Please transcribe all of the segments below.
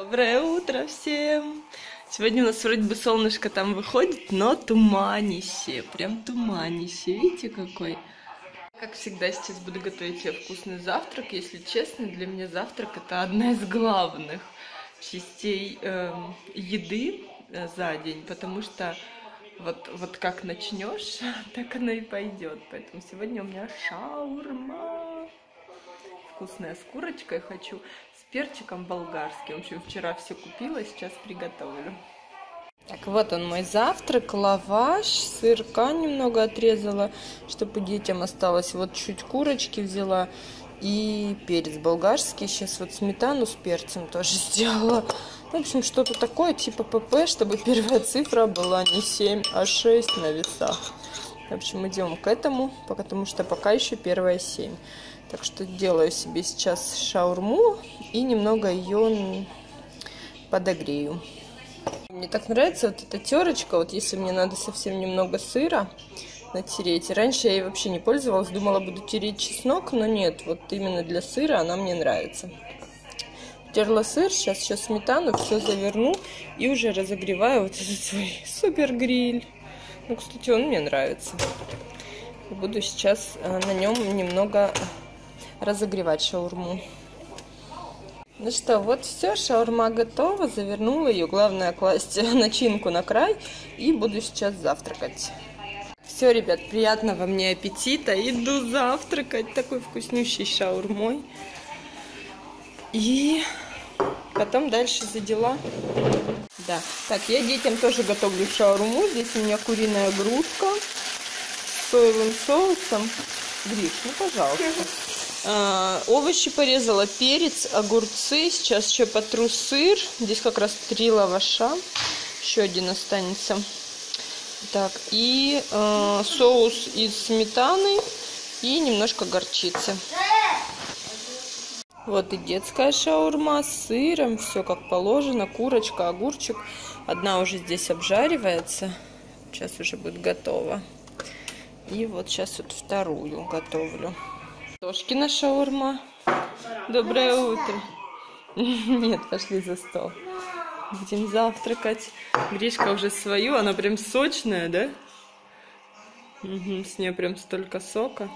Доброе утро всем! Сегодня у нас вроде бы солнышко там выходит, но туманище, прям туманище. Видите какой? Как всегда, сейчас буду готовить себе вкусный завтрак. Если честно, для меня завтрак это одна из главных частей еды за день, потому что вот как начнешь, так оно и пойдет. Поэтому сегодня у меня шаурма. Вкусная с курочкой хочу, с перчиком болгарским. В общем, вчера все купила, сейчас приготовлю. Так, вот он мой завтрак. Лаваш, сырка немного отрезала, чтобы детям осталось. Вот чуть курочки взяла и перец болгарский. Сейчас вот сметану с перцем тоже сделала. В общем, что-то такое типа ПП, чтобы первая цифра была не 7, а 6 на весах. В общем, идем к этому, потому что пока еще первая 7. Так что делаю себе сейчас шаурму и немного ее подогрею. Мне так нравится вот эта терочка, вот если мне надо совсем немного сыра натереть. Раньше я ей вообще не пользовалась, думала, буду тереть чеснок, но нет, вот именно для сыра она мне нравится. Терла сыр, сейчас еще сметану, все заверну и уже разогреваю вот этот свой супер гриль. Ну, кстати, он мне нравится. Буду сейчас на нем немного разогревать шаурму. Ну что, вот все, шаурма готова, завернула ее. Главное класть начинку на край и буду сейчас завтракать. Все, ребят, приятного мне аппетита. Иду завтракать такой вкуснющей шаурмой. И потом дальше за дела. Да, так, я детям тоже готовлю шаурму. Здесь у меня куриная грудка с соевым соусом. Гриш, ну пожалуйста. Овощи порезала, перец, огурцы. Сейчас еще потру сыр. Здесь как раз 3 лаваша. Еще один останется. Так, и соус из сметаны и немножко горчицы. Вот и детская шаурма с сыром. Все как положено. Курочка, огурчик. Одна уже здесь обжаривается. Сейчас уже будет готова. И вот сейчас вот вторую готовлю. Тошкина шаурма. Доброе утро. Нет, пошли за стол. Будем завтракать. Гришка уже свою. Она прям сочная, да? Угу, с нее прям столько сока.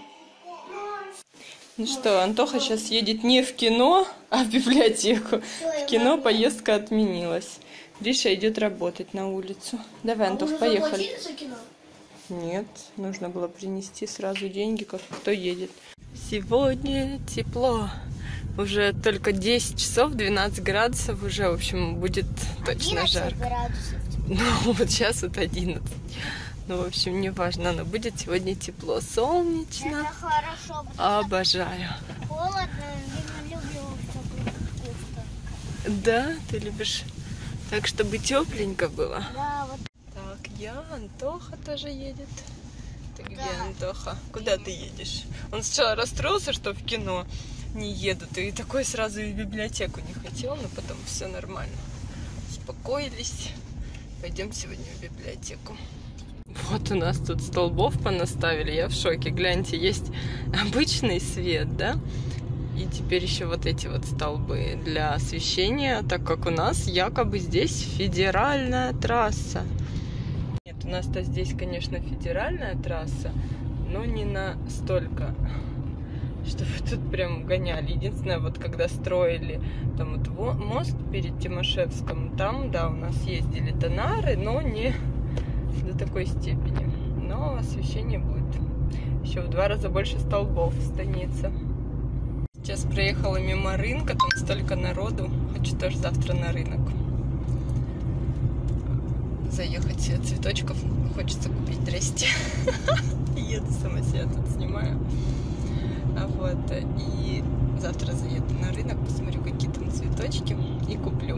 Ну что, Антоха сейчас едет не в кино, а в библиотеку. В кино поездка отменилась. Гриша идет работать на улицу. Давай, Антох, поехали. Нет, нужно было принести сразу деньги, как кто едет. Сегодня тепло. Уже только 10 часов, 12 градусов уже, в общем, будет точно жарко. Градусов. Ну, вот сейчас вот 11. Ну, в общем, не важно, но будет сегодня тепло, солнечно. Это хорошо. Обожаю. Холодно, я не люблю, чтобы вкусно. Да, ты любишь так, чтобы тепленько было? Да, вот. Так, Антоха тоже едет. Ты где, Да. Антоха? Куда ты едешь? Он сначала расстроился, что в кино не едут, и такой сразу и в библиотеку не хотел, но потом все нормально. Успокоились. Пойдем сегодня в библиотеку. Вот у нас тут столбов понаставили, я в шоке. Гляньте, есть обычный свет, да? И теперь еще вот эти вот столбы для освещения, так как у нас якобы здесь федеральная трасса. Нет, у нас-то здесь, конечно, федеральная трасса, но не настолько, чтобы тут прям гоняли. Единственное, вот когда строили там вот мост перед Тимошевском, там, да, у нас ездили тонары, но не до такой степени. Но освещение будет. Еще в 2 раза больше столбов в станице. Сейчас проехала мимо рынка, там столько народу. Хочу тоже завтра на рынок заехать, себе цветочков хочется купить. Здрасте. Еду сама себя тут снимаю. Вот. И завтра заеду на рынок, посмотрю, какие там цветочки и куплю.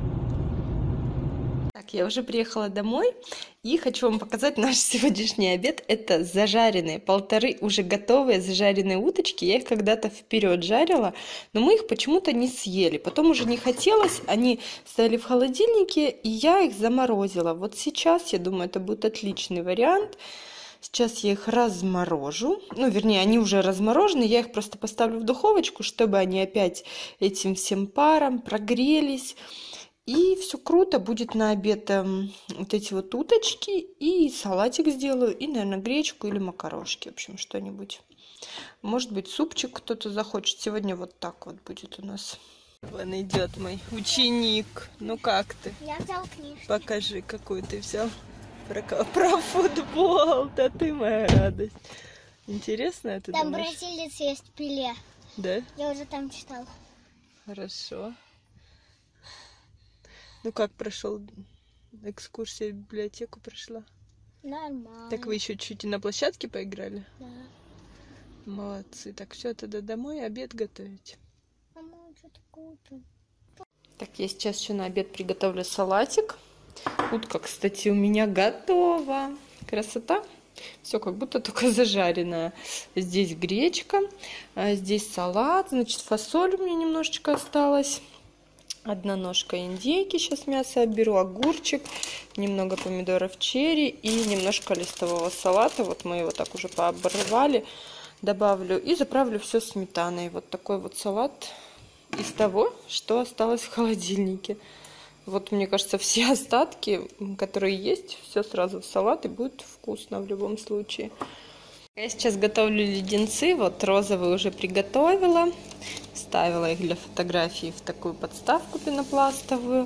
Так, я уже приехала домой и хочу вам показать наш сегодняшний обед. Это зажаренные, 1,5 уже готовые зажаренные уточки. Я их когда-то вперед жарила, но мы их почему-то не съели. Потом уже не хотелось, они стояли в холодильнике, и я их заморозила. Вот сейчас, я думаю, это будет отличный вариант. Сейчас я их разморожу. Ну, вернее, они уже разморожены. Я их просто поставлю в духовочку, чтобы они опять этим всем паром прогрелись. И все круто. Будет на обед вот эти вот уточки. И салатик сделаю. И, наверное, гречку или макарошки. В общем, что-нибудь. Может быть, супчик кто-то захочет. Сегодня вот так вот будет у нас. Вон идет мой ученик. Ну как ты? Я взял книжку. Покажи, какую ты взял. Про футбол. Да ты моя радость. Интересно это, Там думаешь? бразилец есть, Пеле. Да? Я уже там читал. Хорошо. Ну как прошел экскурсия в библиотеку прошла? Нормально. Так вы еще чуть и на площадке поиграли? Да. Молодцы. Так все, тогда домой обед готовить. Мама, что-то купим. Так, я сейчас еще на обед приготовлю салатик. Утка, кстати, у меня готова. Красота. Все как будто только зажаренная. Здесь гречка, здесь салат, значит, фасоль у меня немножечко осталось. Одна ножка индейки, сейчас мясо оберу, огурчик, немного помидоров черри и немножко листового салата. Вот мы его так уже пообрывали. Добавлю и заправлю все сметаной. Вот такой вот салат из того, что осталось в холодильнике. Вот, мне кажется, все остатки, которые есть, все сразу в салат, и будет вкусно в любом случае. Я сейчас готовлю леденцы. Вот розовые уже приготовила. Ставила их для фотографии в такую подставку пенопластовую.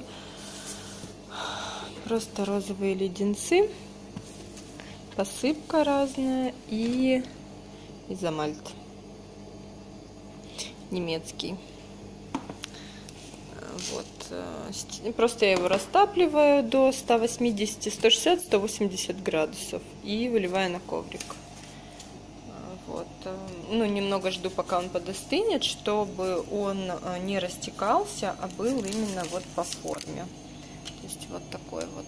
Просто розовые леденцы. Посыпка разная и изомальт немецкий. Вот. Просто я его растапливаю до 180, 160, 180 градусов и выливаю на коврик. Вот. Ну, немного жду, пока он подостынет, чтобы он не растекался, а был именно вот по форме. То есть вот такой вот.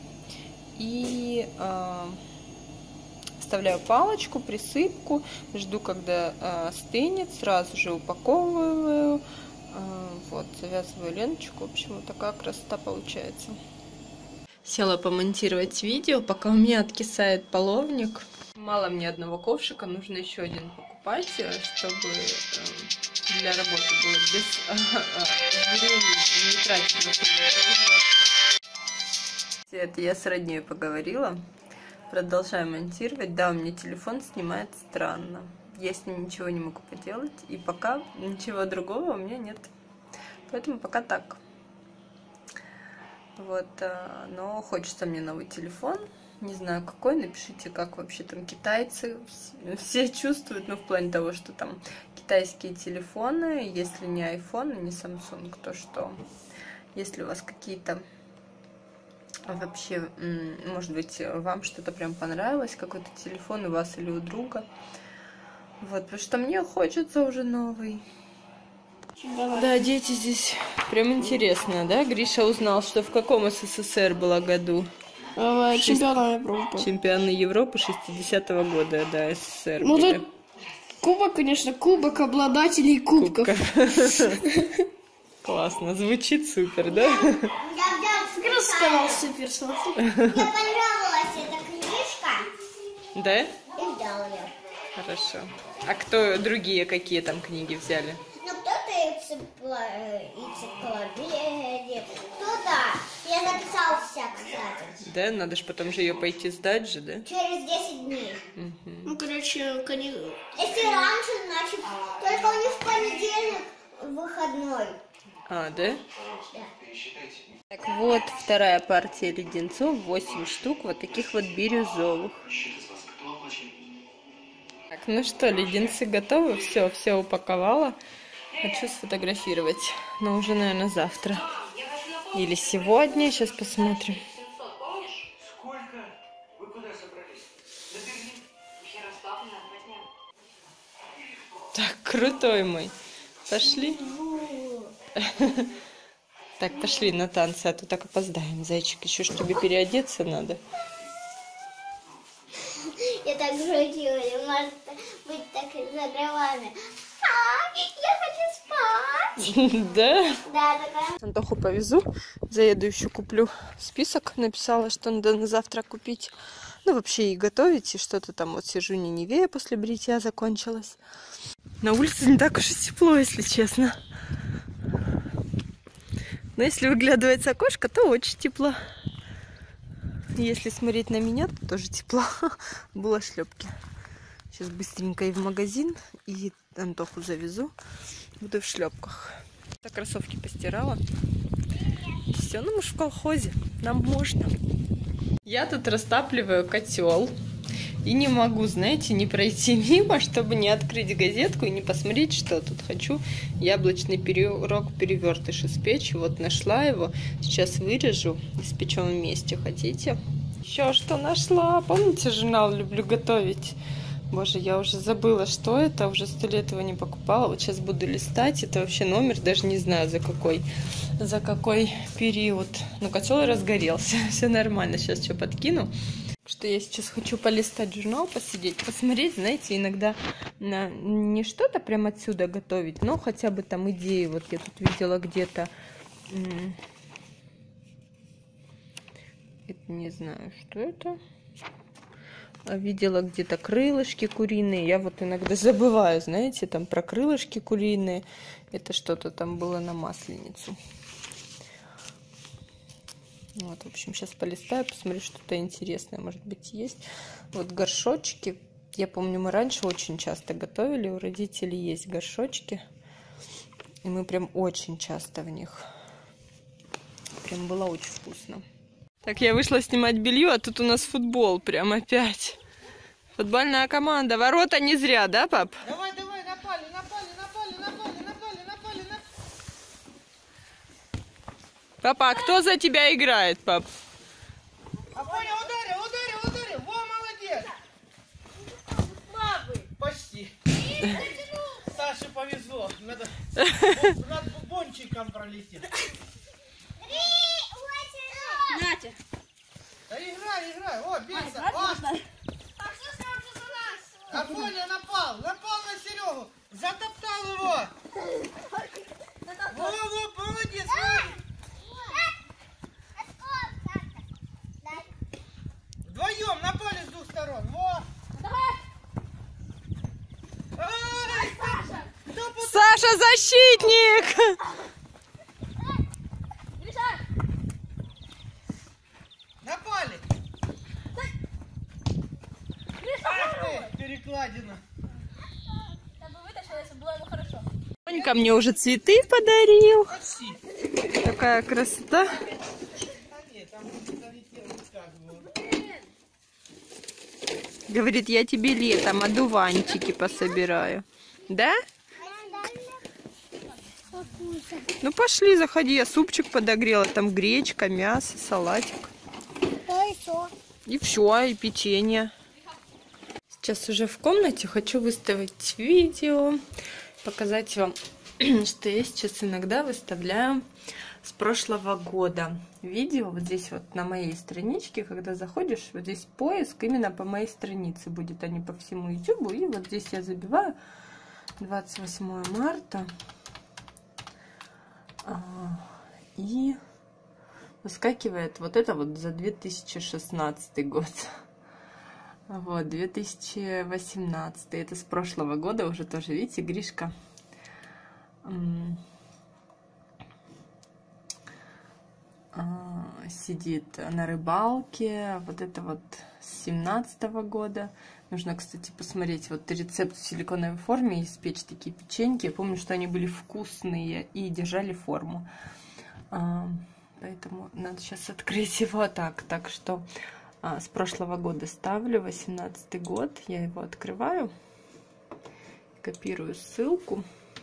И вставляю палочку, присыпку, жду, когда стынет, сразу же упаковываю. Вот, завязываю ленточку. В общем, вот такая красота получается. Села помонтировать видео, пока у меня откисает половник. Мало мне одного ковшика, нужно еще один покупать, чтобы для работы было без времени, не тратить на производство. Это я с родней поговорила. Продолжаю монтировать. Да, у меня телефон снимает странно. Я с ним ничего не могу поделать. И пока ничего другого у меня нет. Поэтому пока так. Вот. Но хочется мне новый телефон. Не знаю какой. Напишите, как вообще там китайцы все чувствуют. Ну, в плане того, что там китайские телефоны. Если не iPhone и не Samsung, то что? Если у вас какие-то... Вообще, может быть, вам что-то прям понравилось, какой-то телефон у вас или у друга. Вот, потому что мне хочется уже новый. Да, дети здесь прям интересно, да? Гриша узнал, что в каком СССР было году? Чемпиона Европы. Чемпионы Европы 60-го года, да, СССР. Ну, были. тут кубок, конечно, кубок обладателей кубков. Классно, звучит супер, да? Я взял Сказал супер, смотри. Мне понравилась эта книжка. Да? И взял ее. Хорошо. А кто другие какие там книги взяли? Ну, кто-то энциклопедии, кто-то... Я записал все, кстати. Да, надо же потом же ее пойти сдать же, да? Через 10 дней. Ну, короче, Если раньше, значит, только у них в понедельник выходной. А, да? Да. Так, вот вторая партия леденцов, 8 штук, вот таких вот бирюзовых. Так, ну что, леденцы готовы, все упаковала. Хочу сфотографировать, но уже, наверное, завтра. Или сегодня, сейчас посмотрим. Так, крутой мой. Пошли. Так, пошли на танцы, а то так опоздаем, зайчик. Еще ж тебе переодеться надо. Я так шутила, не может быть так за дровами. Я хочу спать. Да? Да, такая. Антоху повезу, заеду еще куплю список. Написала, что надо на завтра купить Ну, вообще и готовить, и что-то там. Вот сижу, Ниневея после бритья закончилась. На улице не так уж и тепло, если честно. Но если выглядывать с окошка, то очень тепло. Если смотреть на меня, то тоже тепло. Было шлепки. Сейчас быстренько и в магазин, и Антоху завезу. Буду в шлепках. Так, кроссовки постирала. Все, ну мы ж в колхозе. Нам можно. Я тут растапливаю котел. И не могу, знаете, не пройти мимо, чтобы не открыть газетку и не посмотреть, что тут. Хочу яблочный пирог-перевертыш испечь. Вот нашла его. Сейчас вырежу и спечем вместе. Хотите? Еще что нашла? Помните журнал «Люблю готовить»? Боже, я уже забыла, что это. Уже 100 лет его не покупала. Вот сейчас буду листать. Это вообще номер, даже не знаю за какой период. Но котел разгорелся. Все нормально. Сейчас что подкину. Что я сейчас хочу полистать журнал, посидеть, посмотреть, знаете, иногда не что-то прям отсюда готовить, но хотя бы там идеи. Вот я тут видела где-то, это не знаю, что это. Видела где-то крылышки куриные. Я вот иногда забываю, знаете, там про крылышки куриные. Это что-то там было на Масленицу. Вот, в общем, сейчас полистаю, посмотрю, что-то интересное, может быть, есть. Вот горшочки. Я помню, мы раньше очень часто готовили. У родителей есть горшочки. И мы прям очень часто в них. Прям было очень вкусно. Так, я вышла снимать белье, а тут у нас футбол прям опять. Футбольная команда. Ворота не зря, да, пап? Давай, напали. Папа, а кто за тебя играет, пап? Афоня, ударил. Во, молодец. Почти. Саше повезло. Надо над бубончиком пролететь. Натя. Да играй. О, бейся. Афоня напал на Серегу. Затоптал его. Во, молодец. Вдвоем напали с двух сторон. Во. Ай, Саша защитник! напали. Ах ты, перекладина. Монька мне уже цветы подарил. Почти. Такая красота. А нет, там не залетел никак было. Говорит, я тебе летом одуванчики пособираю. Да? Ну пошли, заходи. Я супчик подогрела. Там гречка, мясо, салатик. И все, и печенье. Сейчас уже в комнате. Хочу выставить видео. Показать вам, что я сейчас иногда выставляю с прошлого года видео. Вот здесь вот на моей страничке, когда заходишь, вот здесь поиск именно по моей странице будет, а не по всему YouTube. И вот здесь я забиваю 28 марта. И выскакивает вот это вот за 2016 год. Вот, 2018. Это с прошлого года уже тоже, видите, Гришка сидит на рыбалке. Вот это вот с 17-го года. Нужно, кстати, посмотреть вот рецепт в силиконовой форме, испечь такие печеньки. Я помню, что они были вкусные и держали форму. Поэтому надо сейчас открыть его так. Так что с прошлого года ставлю, 18-й год. Я его открываю, копирую ссылку,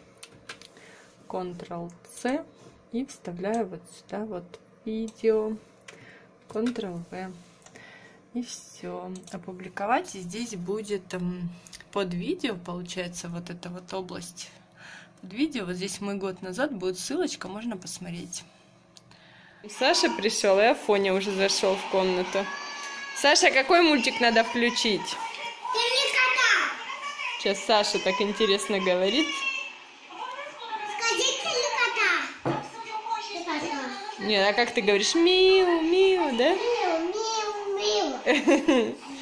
Ctrl-C и вставляю вот сюда вот видео, Ctrl-V. И все. Опубликовать. И здесь будет под видео, получается, вот эта вот область. Под видео, вот здесь мой год назад будет ссылочка, можно посмотреть. Саша пришел, и Афоня уже зашел в комнату. Саша, какой мультик надо включить? Сейчас Саша так интересно говорит. Нет, а как ты говоришь? Миу, миу, да? Миу, миу, миу.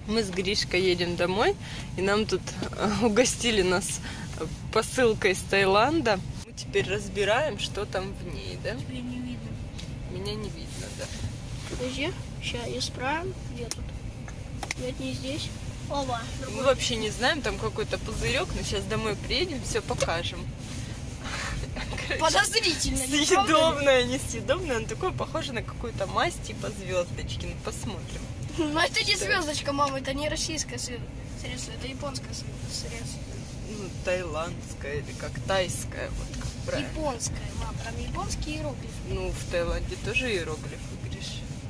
Мы с Гришкой едем домой, и нам тут угостили нас посылкой из Таиланда. Мы теперь разбираем, что там в ней, да? Тебя не видно. Меня не видно, да. Подожди, сейчас исправим. Где тут? Нет, не здесь. Оба. Мы вообще не знаем, там какой-то пузырек, но сейчас домой приедем, все покажем. Подозрительно, не правда ли? Съедобное, несъедобное, оно такое похоже на какую-то мазь типа звездочки. Ну посмотрим. Но это не звездочка, мама, это не российское средство, это японское средство. Ну, таиландская или как тайская, вот как правильно. Японское, мам, там японские иероглифы. Ну, в Таиланде тоже иероглифы, говоришь.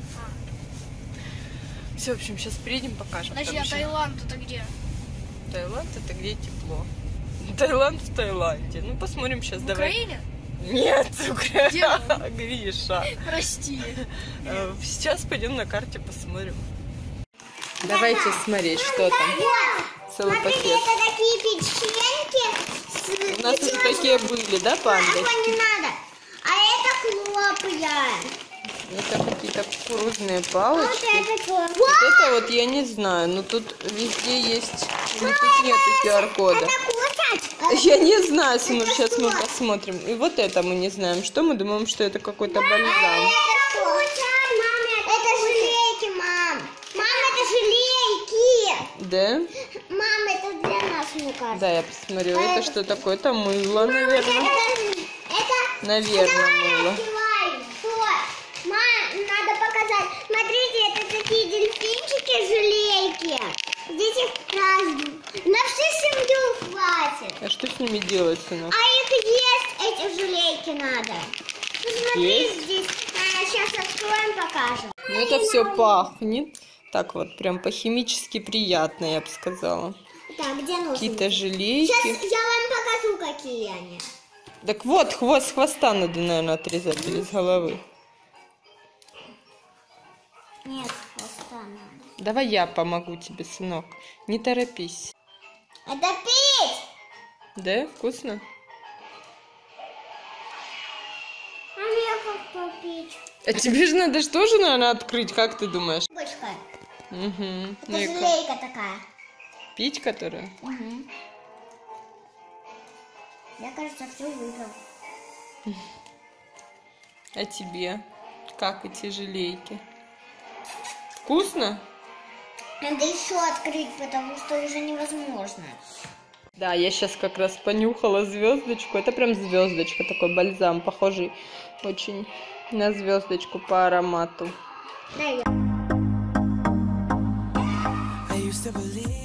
Все, в общем, сейчас приедем, покажем. Подожди, Там а еще- Таиланд это где? Таиланд это где тепло. Таиланд в Таиланде. Ну, посмотрим сейчас, В давай. Украине? Нет, Где он? Гриша. Прости. Сейчас пойдем на карте посмотрим. Давайте смотреть, что там. Целый Смотрите, пакет. это такие печеньки. У нас уже такие были, да, панды? Такое не надо. А это хлопья. Это какие-то кукурузные Вот палочки. это хлопья. Вот это вот я не знаю, но тут везде есть, или тут нету QR-кода. Это кусать. Я не знаю, сынок, Это сейчас мы что? посмотрим. И вот это мы не знаем, что мы думаем, что это какой-то Это бальзам. кусать, мам. Это желейки, мам. Мам, это желейки. Да? Мам, это для нас, мне кажется. Да, я посмотрю. Это что такое? Это мыло, наверное. Это Наверное, мыло. открывай. Что? Мам, надо показать. Смотрите, это такие дельфинчики, желейки. Здесь их разные. На всю семью хватит. А что с ними делать, сынок? А их есть, эти желейки надо. Ну, смотри, Есть? здесь. Сейчас откроем, покажем. Ну, это все пахнет. Так вот, прям по-химически приятно, я бы сказала. Так, где нужно? Какие-то желейки. Сейчас я вам покажу, какие они. Так вот, хвост, с хвоста надо, наверное, отрезать или с головы. Нет, хвоста надо. Давай я помогу тебе, сынок. Не торопись. Это пить! Да? Вкусно? А мне как попить? А тебе же надо же тоже, наверное, открыть, как ты думаешь? Бочка. Угу. Это Ну-ка. желейка такая. Пить которую? Угу. Я, кажется, все выиграл. А тебе? Как эти желейки? Вкусно? Надо еще открыть, потому что уже невозможно. Да, я сейчас как раз понюхала звездочку. Это прям звездочка, такой бальзам, похожий очень на звездочку по аромату. Да, я. I used to believe